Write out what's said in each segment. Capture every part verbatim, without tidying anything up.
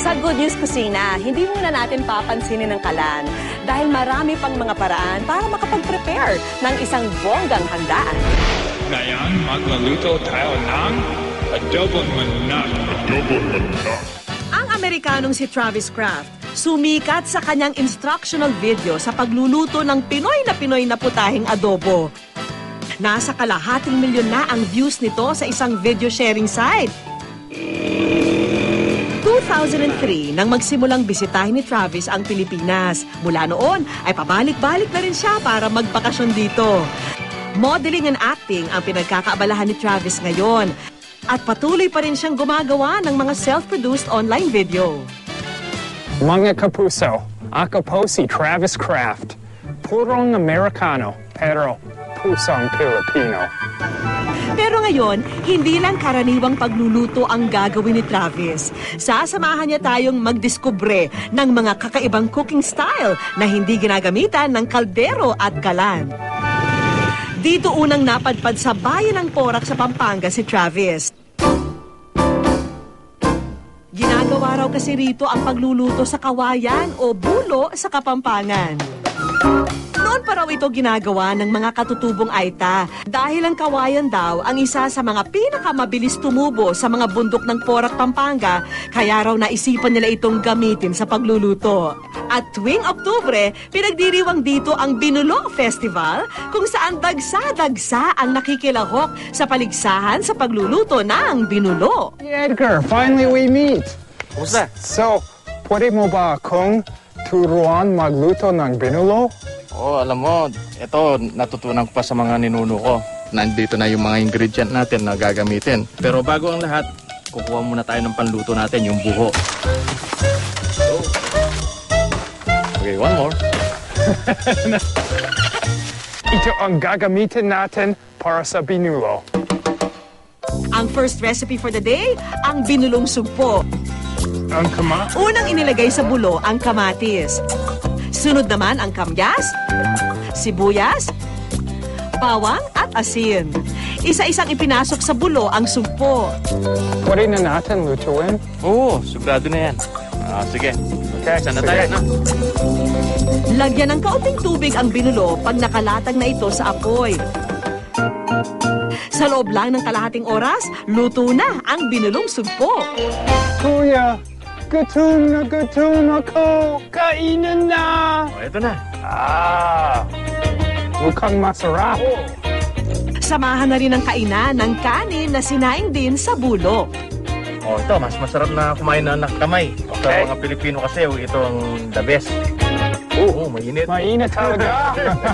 Sa Good News Kusina, hindi muna natin papansinin ang kalan dahil marami pang mga paraan para makapag-prepare ng isang bonggang handaan. Ngayon, magluluto tayo ng adobong manok. Adobong manok. Ang Amerikanong si Travis Kraft, sumikat sa kanyang instructional video sa pagluluto ng Pinoy na Pinoy na putahing adobo. Nasa kalahating milyon na ang views nito sa isang video sharing site. two thousand three nang magsimulang bisitahin ni Travis ang Pilipinas. Mula noon ay pabalik-balik na rin siya para magbakasyon dito. Modeling and acting ang pinagkakaabalahan ni Travis ngayon. At patuloy pa rin siyang gumagawa ng mga self-produced online video. Mga kapuso, ako po si Travis Kraft. Purong Amerikano, pero pusong Pilipino. Pero ngayon, hindi lang karaniwang pagluluto ang gagawin ni Travis. Sasamahan niya tayong magdiskubre ng mga kakaibang cooking style na hindi ginagamitan ng kaldero at kalan. Dito unang napadpad sa bayan ng Porac sa Pampanga si Travis. Ginagawa raw kasi rito ang pagluluto sa kawayan o bulo sa Kapampangan. Noon pa raw ito ginagawa ng mga katutubong Aita dahil ang kawayan daw ang isa sa mga pinakamabilis tumubo sa mga bundok ng Porac, Pampanga, kaya raw naisipan nila itong gamitin sa pagluluto. At tuwing Oktubre, pinagdiriwang dito ang Binulo Festival kung saan dagsa-dagsa ang nakikilahok sa paligsahan sa pagluluto ng binulo. Edgar, finally we meet! What's that? So, pwede mo ba akong turuan magluto ng binulo? Oh, alam mo, ito natutunan ko pa sa mga ninuno ko. Nandito na yung mga ingredient natin na gagamitin. Pero bago ang lahat, kukuha muna tayo ng panluto natin, yung buho. Okay, one more. Ito ang gagamitin natin para sa binulo. Ang first recipe for the day, ang binulong sugpo. Ang kama? Unang inilagay sa bulo ang kamatis. Sunod naman ang kamyas, sibuyas, bawang at asin. Isa-isang ipinasok sa bulo ang sugpo. Pwede na natin lutuin? Oo, sigurado na yan. Ah, sige. Okay, Saan na sige. tayo, no? Lagyan ng kaunting tubig ang binulo pag nakalatag na ito sa apoy. Sa loob lang ng kalahating oras, luto na ang binulong sugpo. Kuya, gutom na gutom ako! Kainan na! Oh, ito na. Ah, mukhang masarap. Samahan na rin ang kainan ng kanin na sinaing din sa bulo. Oh, ito, mas masarap na kumain na nakakamay. Okay. Sa mga Pilipino kasi, ito ang the best. Oo, oh, mainit. Mainit talaga.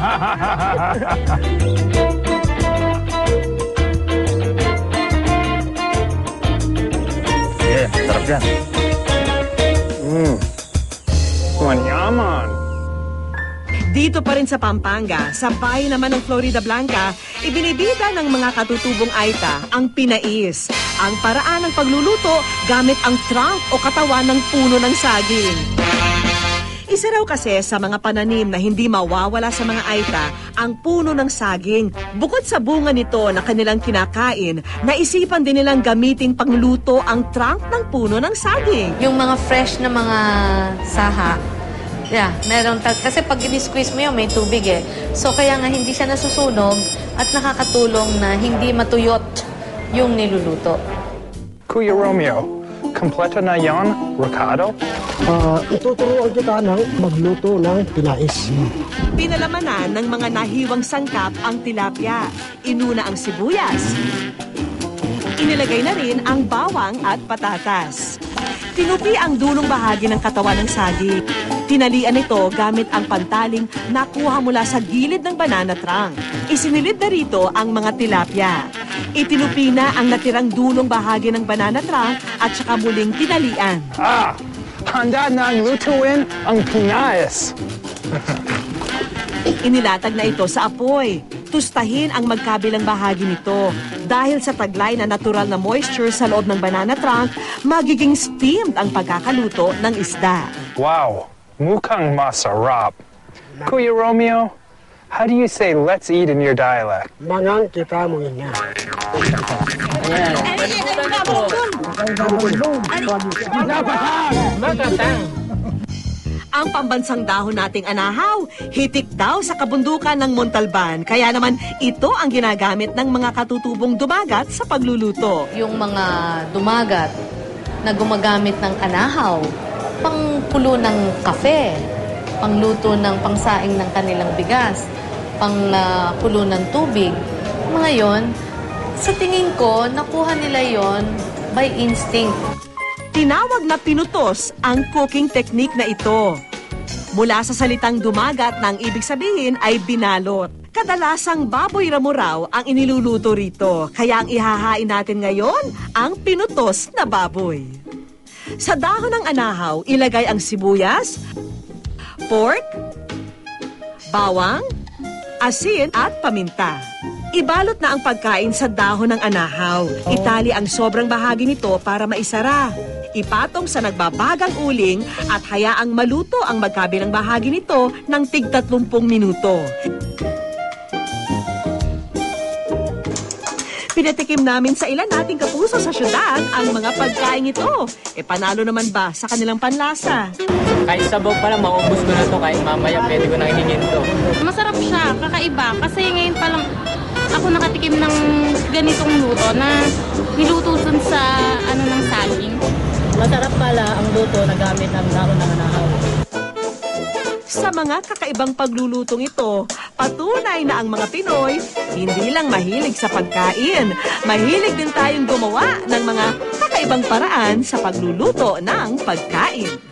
Yeah, sarap yan. Mmm, manyaman. Dito pa rin sa Pampanga, sa bayan naman ng Florida Blanca, ibinibida ng mga katutubong Aita ang pinais. Ang paraan ng pagluluto gamit ang trunk o katawan ng puno ng saging. Isa raw kasi sa mga pananim na hindi mawawala sa mga Aita ang puno ng saging. Bukod sa bunga nito na kanilang kinakain, naisipan din nilang gamiting pangluto ang trunk ng puno ng saging. Yung mga fresh na mga saha, yeah, meron ta- kasi pag in-squeeze mo yun, may tubig eh. So kaya nga hindi siya nasusunog at nakakatulong na hindi matuyot yung niluluto. Kuya Romeo, kompleto na yon, Ricardo? Uh, ituturuan kita ng magluto ng pinais. Pinalamanan ng mga nahiwang sangkap ang tilapia. Inuna ang sibuyas. Inilagay na rin ang bawang at patatas. Tinupi ang dulong bahagi ng katawan ng saging. Tinalian ito gamit ang pantaling nakuha mula sa gilid ng banana trunk. Isinilid na rito ang mga tilapia. Itinupi na ang natirang dulong bahagi ng banana trunk at saka muling tinalian. Ah, handa na ang lutuin ang pinais. Inilatag na ito sa apoy. Tustahin ang magkabilang bahagi nito. Dahil sa taglay na natural na moisture sa loob ng banana trunk, magiging steamed ang pagkakaluto ng isda. Wow, mukhang masarap. Kuya Romeo, how do you say let's eat in your dialect? Mangang kita mo yun nga. Ang pambansang dahon nating anahaw, hitik daw sa kabundukan ng Montalban. Kaya naman ito ang ginagamit ng mga katutubong dumagat sa pagluluto. Yung mga dumagat na gumagamit ng anahaw, pangkulo ng kafe, pangluto ng pangsaing ng kanilang bigas, pangkulo ng tubig. Mga yon, sa tingin ko, nakuha nila yon by instinct. Tinawag na pinutos ang cooking technique na ito. Mula sa salitang dumagat na ang ibig sabihin ay binalot. Kadalasang baboy ramuraw ang iniluluto rito, kaya ang ihahain natin ngayon ang pinutos na baboy. Sa dahon ng anahaw, ilagay ang sibuyas, pork, bawang, asin at paminta. Ibalot na ang pagkain sa dahon ng anahaw. Itali ang sobrang bahagi nito para maisara. Ipatong sa nagbabagang uling at hayaang maluto ang magkabilang bahagi nito ng tig tatlumpung minuto. Pinatikim namin sa ilan nating kapuso sa syudad ang mga pagkain ito. E panalo naman ba sa kanilang panlasa? Kahit sabaw pa lang, maubos ko na to. Kahit mamaya pwede ko nang hingin to. Masarap siya, kakaiba. Kasi ngayon pa lang ako nakatikim ng ganitong luto na niluto dun sa ano ng saging. Masarap pala ang luto na gamit ang dahon ng anahaw. Sa mga kakaibang paglulutong ito, patunay na ang mga Pinoy hindi lang mahilig sa pagkain. Mahilig din tayong gumawa ng mga kakaibang paraan sa pagluluto ng pagkain.